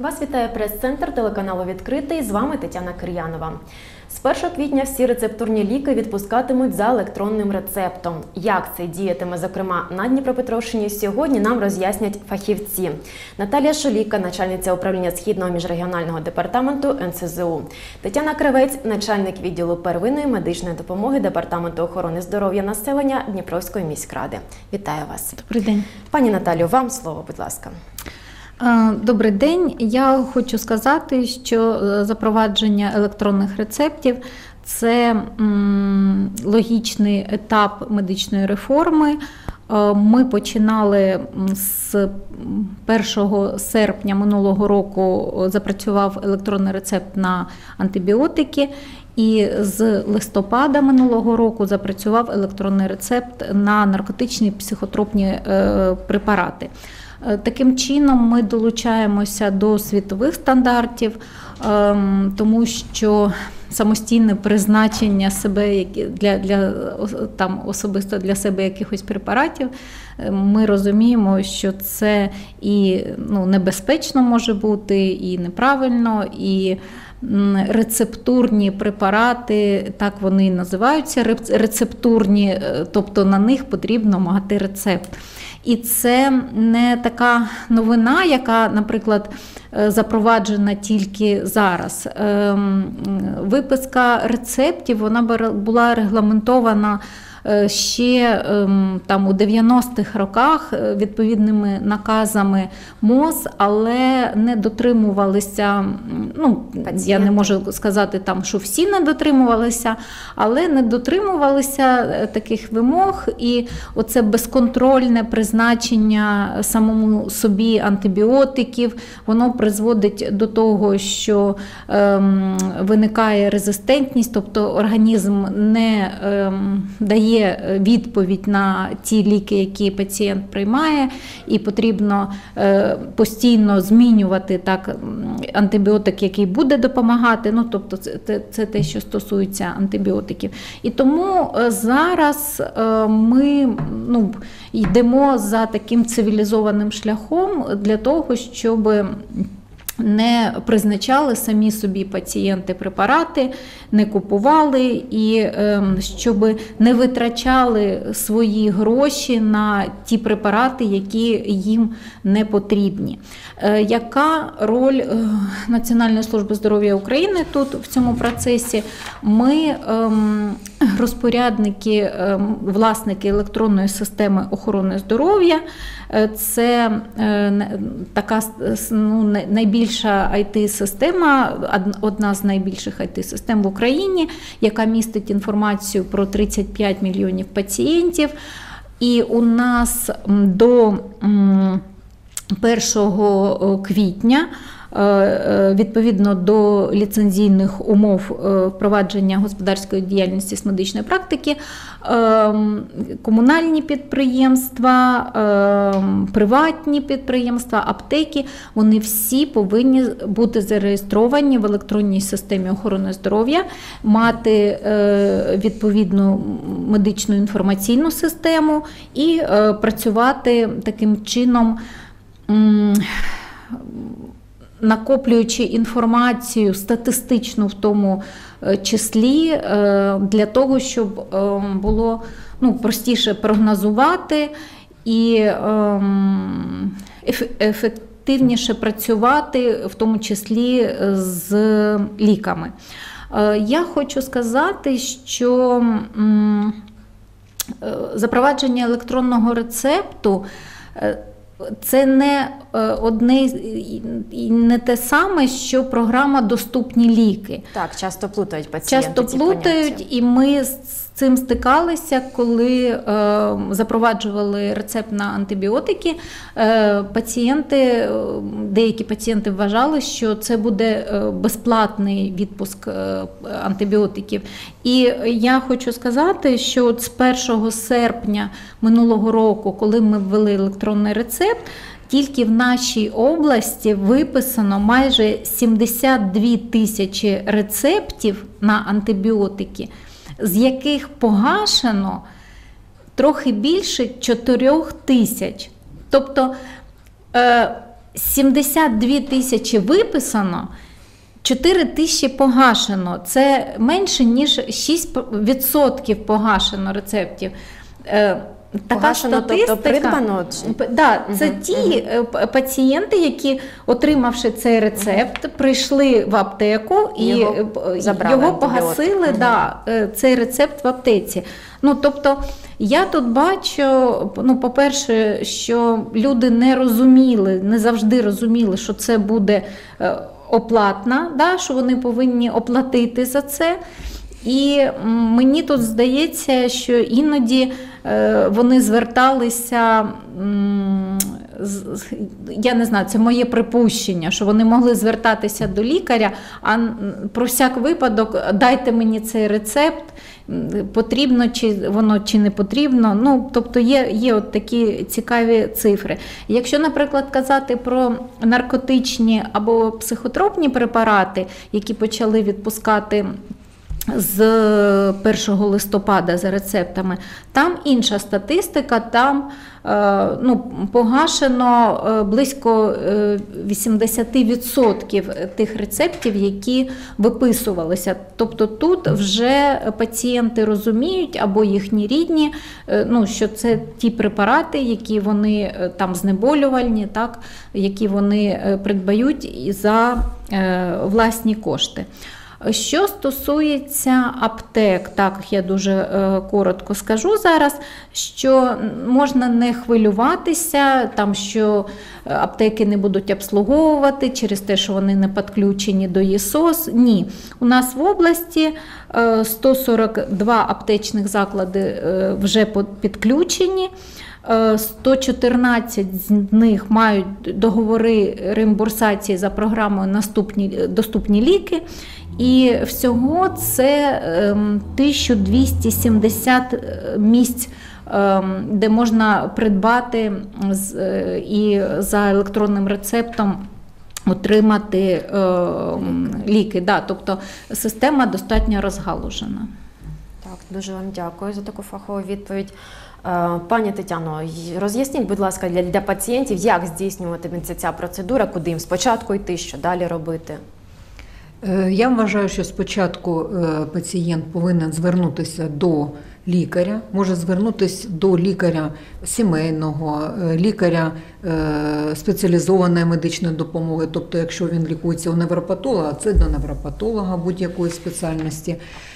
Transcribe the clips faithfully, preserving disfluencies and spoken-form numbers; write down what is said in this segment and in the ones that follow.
Вас вітає прес-центр телеканалу «Відкритий». З вами Тетяна Кир'янова. З першого квітня всі рецептурні ліки відпускатимуть за електронним рецептом. Як це діятиме, зокрема, на Дніпропетровщині, сьогодні нам роз'яснять фахівці. Наталія Шоліка, начальниця управління Східного міжрегіонального департаменту ен ес зе у. Тетяна Кривець, начальник відділу первинної медичної допомоги Департаменту охорони здоров'я населення Дніпровської міськради. Вітаю вас. Добрий день. Пані Наталію, вам слово, будь ласка. Добрий день. Я хочу сказати, що запровадження електронних рецептів – це логічний етап медичної реформи. Ми починали з першого серпня минулого року, запрацював електронний рецепт на антибіотики, і з листопада минулого року запрацював електронний рецепт на наркотичні психотропні препарати. Таким чином ми долучаємося до світових стандартів, тому що самостійне призначення себе для, для там особисто для себе якихось препаратів, ми розуміємо, що це і ну, небезпечно може бути, і неправильно, і рецептурні препарати, так вони і називаються, рецептурні, тобто на них потрібно мати рецепт. І це не така новина, яка, наприклад, запроваджена тільки зараз. Виписка рецептів, вона була регламентована ще там у дев'яностих роках відповідними наказами МОЗ, але не дотримувалися, ну, Пацієнти. Я не можу сказати, там, що всі не дотримувалися, але не дотримувалися таких вимог, і оце безконтрольне призначення самому собі антибіотиків, воно призводить до того, що ем, виникає резистентність, тобто організм не ем, дає є відповідь на ті ліки, які пацієнт приймає, і потрібно постійно змінювати так антибіотик, який буде допомагати. Ну, тобто це, це те, що стосується антибіотиків. І тому зараз ми ну, йдемо за таким цивілізованим шляхом для того, щоб не призначали самі собі пацієнти препарати, не купували і щоб не витрачали свої гроші на ті препарати, які їм не потрібні. Яка роль Національної служби здоров'я України тут в цьому процесі? Ми розпорядники, власники електронної системи охорони здоров'я. Це така ну, найбільша ай ти-система, одна з найбільших ай ти-систем в Україні, яка містить інформацію про тридцять п'ять мільйонів пацієнтів. І у нас до першого квітня відповідно до ліцензійних умов впровадження господарської діяльності з медичної практики, комунальні підприємства, приватні підприємства, аптеки, вони всі повинні бути зареєстровані в електронній системі охорони здоров'я, мати відповідну медичну інформаційну систему і працювати таким чином, накоплюючи інформацію статистичну в тому числі, для того, щоб було ну, простіше прогнозувати і ефективніше працювати, в тому числі з ліками. Я хочу сказати, що запровадження електронного рецепту це не одне і не те саме, що програма «Доступні ліки». Так, часто плутають пацієнти. Часто плутають, і ми з цим стикалися, коли е, запроваджували рецепт на антибіотики. Е, пацієнти, деякі пацієнти вважали, що це буде безплатний відпуск е, антибіотиків. І я хочу сказати, що от з першого серпня минулого року, коли ми ввели електронний рецепт, тільки в нашій області виписано майже сімдесят дві тисячі рецептів на антибіотики, з яких погашено трохи більше чотирьох тисяч. Тобто сімдесят дві тисячі виписано, чотири тисячі погашено. Це менше, ніж шість відсотків погашено рецептів. Така Погашено, статистика, тобто придбано? Да, це Угу, ті угу. пацієнти, які, отримавши цей рецепт, угу. прийшли в аптеку і його, його погасили, угу. да, цей рецепт в аптеці. Ну, тобто, я тут бачу, ну, по-перше, що люди не розуміли, не завжди розуміли, що це буде оплатна, да, що вони повинні оплатити за це. І мені тут здається, що іноді вони зверталися, я не знаю, це моє припущення, що вони могли звертатися до лікаря, а про всяк випадок дайте мені цей рецепт, потрібно чи воно чи не потрібно. Ну, тобто є, є от такі цікаві цифри. Якщо, наприклад, казати про наркотичні або психотропні препарати, які почали відпускати з першого листопада за рецептами, там інша статистика, там ну, погашено близько вісімдесят відсотків тих рецептів, які виписувалися. Тобто тут вже пацієнти розуміють, або їхні рідні, ну, що це ті препарати, які вони там знеболювальні, так, які вони придбають за власні кошти. Що стосується аптек, так, я дуже е, коротко скажу зараз, що можна не хвилюватися, там, що аптеки не будуть обслуговувати через те, що вони не підключені до ЄСОС. Ні. У нас в області е, сто сорок два аптечних заклади е, вже підключені. сто чотирнадцять з них мають договори реімбурсації за програмою «Наступні, доступні ліки». І всього це тисяча двісті сімдесят місць, де можна придбати і за електронним рецептом отримати ліки. Да, тобто система достатньо розгалужена. Так, дуже вам дякую за таку фахову відповідь. Пані Тетяно, роз'ясніть, будь ласка, для, для пацієнтів, як здійснюватиметься ця процедура, куди їм спочатку йти, що далі робити? Я вважаю, що спочатку пацієнт повинен звернутися до лікаря, може звернутися до лікаря сімейного, лікаря спеціалізованої медичної допомоги, тобто якщо він лікується у невропатолога, це до невропатолога будь-якої спеціальності.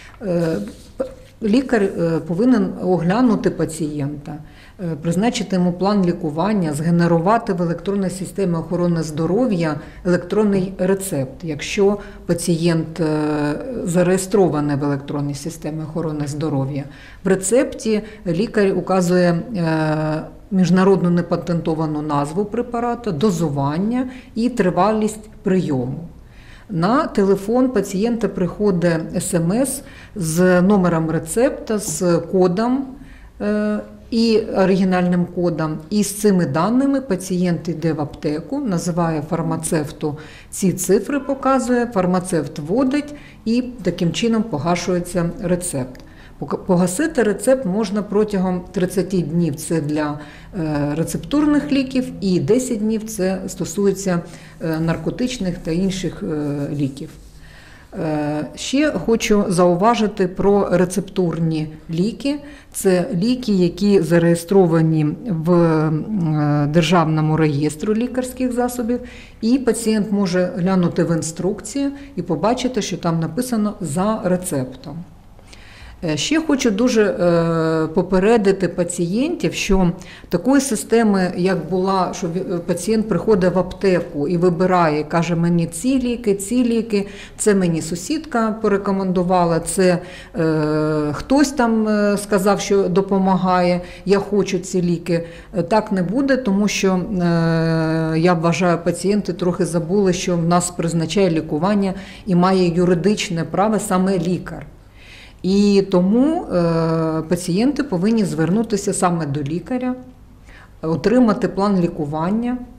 Лікар повинен оглянути пацієнта, призначити йому план лікування, згенерувати в електронній системі охорони здоров'я електронний рецепт. Якщо пацієнт зареєстрований в електронній системі охорони здоров'я, в рецепті лікар указує міжнародну непатентовану назву препарату, дозування і тривалість прийому. На телефон пацієнта приходить смс з номером рецепта, з кодом і оригінальним кодом. І з цими даними пацієнт йде в аптеку, називає фармацевту, ці цифри показує, фармацевт вводить і таким чином погашується рецепт. Погасити рецепт можна протягом тридцяти днів, це для рецептурних ліків, і десять днів це стосується наркотичних та інших ліків. Ще хочу зауважити про рецептурні ліки. Це ліки, які зареєстровані в Державному реєстрі лікарських засобів, і пацієнт може глянути в інструкцію і побачити, що там написано «за рецептом». Ще хочу дуже попередити пацієнтів, що такої системи, як була, що пацієнт приходить в аптеку і вибирає, каже, мені ці ліки, ці ліки, це мені сусідка порекомендувала, це е, хтось там сказав, що допомагає, я хочу ці ліки. Так не буде, тому що, е, я вважаю, пацієнти трохи забули, що в нас призначає лікування і має юридичне право саме лікар. І тому е, пацієнти повинні звернутися саме до лікаря, отримати план лікування,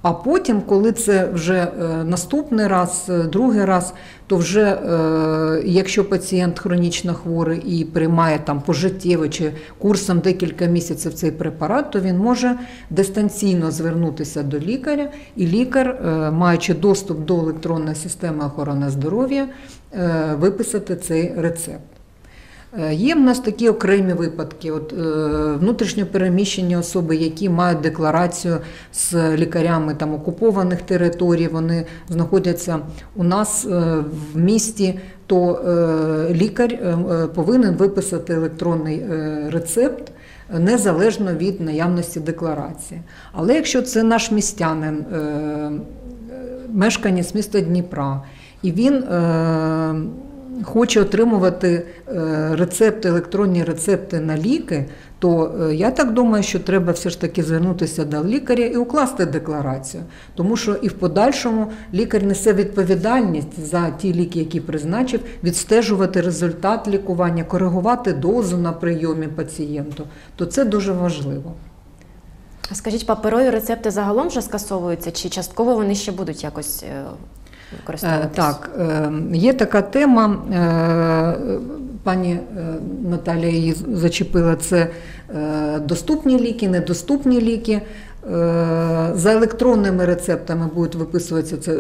А потім, коли це вже е, наступний раз, е, другий раз, то вже, е, якщо пацієнт хронічно хворий і приймає там пожиттєво чи курсом декілька місяців цей препарат, то він може дистанційно звернутися до лікаря, і лікар, е, маючи доступ до електронної системи охорони здоров'я, е, виписати цей рецепт. Є в нас такі окремі випадки, от, е, внутрішньо переміщені особи, які мають декларацію з лікарями там, окупованих територій, вони знаходяться у нас е, в місті, то е, лікар е, повинен виписати електронний е, рецепт незалежно від наявності декларації. Але якщо це наш містянин, е, мешканець міста Дніпра, і він е, хоче отримувати рецепти, електронні рецепти на ліки, то я так думаю, що треба все ж таки звернутися до лікаря і укласти декларацію. Тому що і в подальшому лікар несе відповідальність за ті ліки, які призначив, відстежувати результат лікування, коригувати дозу на прийомі пацієнту. То це дуже важливо. А скажіть, паперові рецепти загалом вже скасовуються, чи частково вони ще будуть якось використовуватись? Так, є така тема, пані Наталія її зачепила, це доступні ліки, недоступні ліки. За електронними рецептами будуть виписуватися це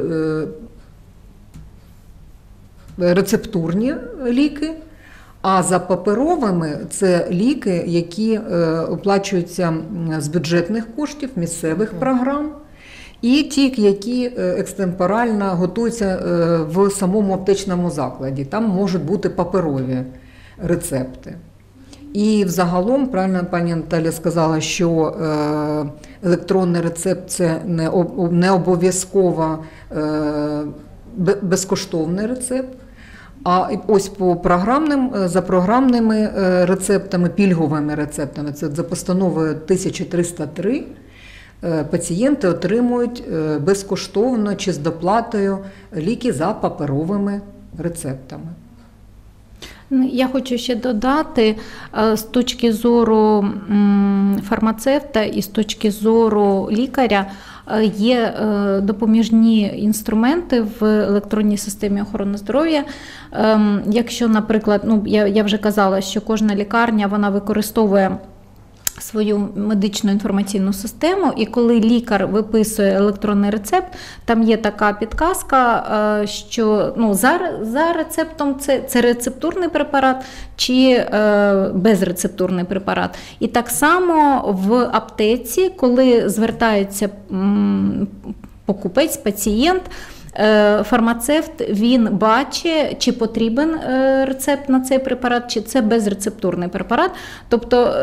рецептурні ліки, а за паперовими це ліки, які оплачуються з бюджетних коштів, місцевих програм. І ті, які екстемпорально готуються в самому аптечному закладі. Там можуть бути паперові рецепти. І взагалом, правильно пані Наталя сказала, що електронний рецепт – це не обов'язково безкоштовний рецепт. А ось по програмним, за програмними рецептами, пільговими рецептами, це за постановою тисяча триста три, пацієнти отримують безкоштовно чи з доплатою ліки за паперовими рецептами. Я хочу ще додати, з точки зору фармацевта і з точки зору лікаря, є допоміжні інструменти в електронній системі охорони здоров'я. Якщо, наприклад, ну, я, я вже казала, що кожна лікарня вона використовує свою медичну інформаційну систему, і коли лікар виписує електронний рецепт, там є така підказка, що ну, за, за рецептом це, це рецептурний препарат чи е, безрецептурний препарат. І так само в аптеці, коли звертається м, покупець, пацієнт, фармацевт, він бачить, чи потрібен рецепт на цей препарат, чи це безрецептурний препарат. Тобто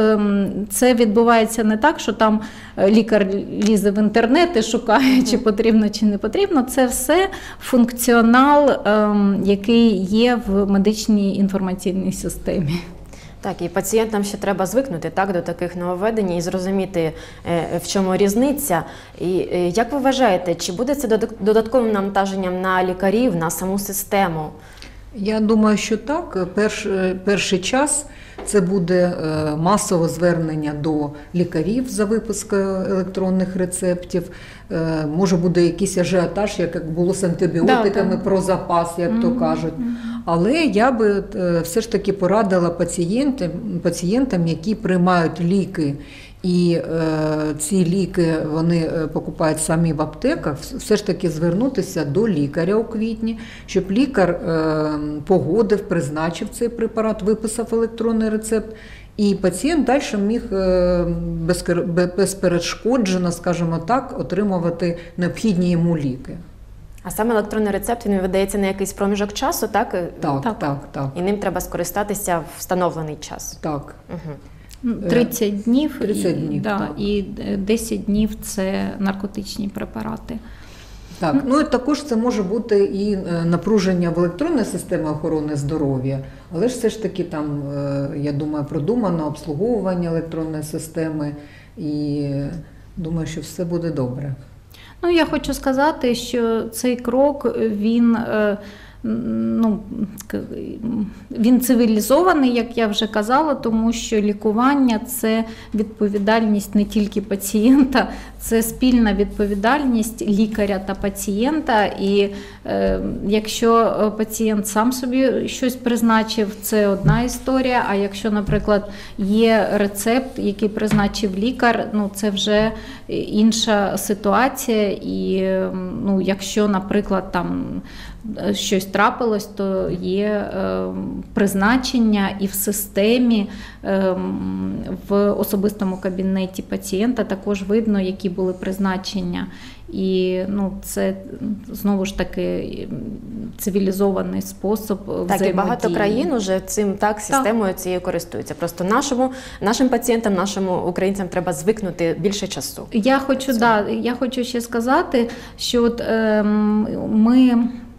це відбувається не так, що там лікар лізе в інтернет і шукає, чи потрібно, чи не потрібно. Це все функціонал, який є в медичній інформаційній системі. Так, і пацієнтам ще треба звикнути так, до таких нововведень і зрозуміти, в чому різниця. І як ви вважаєте, чи буде це додатковим навантаженням на лікарів, на саму систему? Я думаю, що так. Перш, перший час це буде масове звернення до лікарів за випуском електронних рецептів. Може буде якийсь ажіотаж, як було з антибіотиками, да, про запас, як mm-hmm. то кажуть. Але я би все ж таки порадила пацієнтам, пацієнтам, які приймають ліки, і е, ці ліки вони покупають самі в аптеках, все ж таки звернутися до лікаря у квітні, щоб лікар е, погодив, призначив цей препарат, виписав електронний рецепт, і пацієнт далі міг е, безперешкоджено, скажімо так, отримувати необхідні йому ліки. А саме електронний рецепт, він видається на якийсь проміжок часу, так? Так, так, так. так. І ним треба скористатися в встановлений час? Так. Угу. тридцять днів, тридцять днів і, да, так. і десять днів – це наркотичні препарати. Так, ну і також це може бути і напруження в електронній системі охорони здоров'я, але ж все ж таки там, я думаю, продумано обслуговування електронної системи, і думаю, що все буде добре. Ну, я хочу сказати, що цей крок, він ну, к- він цивілізований, як я вже казала, тому що лікування – це відповідальність не тільки пацієнта, це спільна відповідальність лікаря та пацієнта. І е, якщо пацієнт сам собі щось призначив, це одна історія, а якщо, наприклад, є рецепт, який призначив лікар, ну, це вже інша ситуація. І ну, якщо, наприклад, там щось трапилось, то є е, призначення і в системі, е, в особистому кабінеті пацієнта також видно, які були призначення. І ну, це знову ж таки цивілізований спосіб взаємодії. Так, і багато країн уже цим так системою цією користуються. Просто нашому нашим пацієнтам, нашим українцям треба звикнути більше часу. Я хочу, да, я хочу ще сказати, що от, е, ми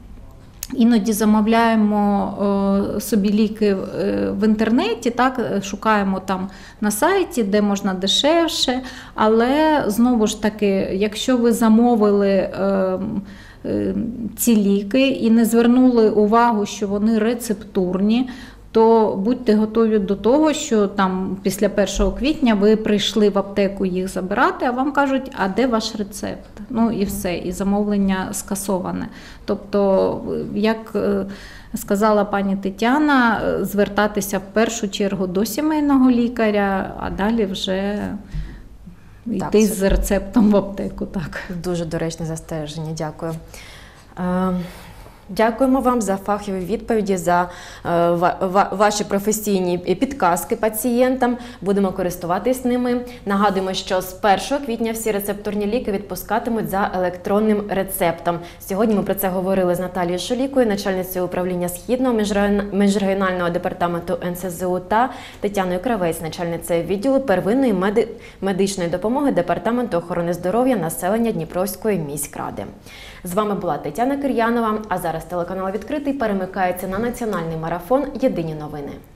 іноді замовляємо е, собі ліки е, в інтернеті, так, шукаємо там на сайті, де можна дешевше, але знову ж таки, якщо ви замовили е, е, ці ліки і не звернули увагу, що вони рецептурні, то будьте готові до того, що там після першого квітня ви прийшли в аптеку їх забирати, а вам кажуть, а де ваш рецепт? Ну і все, і замовлення скасоване. Тобто, як сказала пані Тетяна, звертатися в першу чергу до сімейного лікаря, а далі вже Так, йти це- з рецептом в аптеку. Так. Дуже доречне застереження. Дякую. Е, Дякуємо вам за фахові відповіді, за е, ва- ва- ваші професійні підказки пацієнтам. Будемо користуватись ними. Нагадуємо, що з першого квітня всі рецептурні ліки відпускатимуть за електронним рецептом. Сьогодні ми про це говорили з Наталією Шулікою, начальницею управління Східного міжрайон- міжрегіонального департаменту ен ес зе у, та Тетяною Кравець, начальницею відділу первинної меди- медичної допомоги Департаменту охорони здоров'я населення Дніпровської міськради. З вами була Тетяна Кир'янова, а зараз телеканал «Відкритий» перемикається на національний марафон «Єдині новини».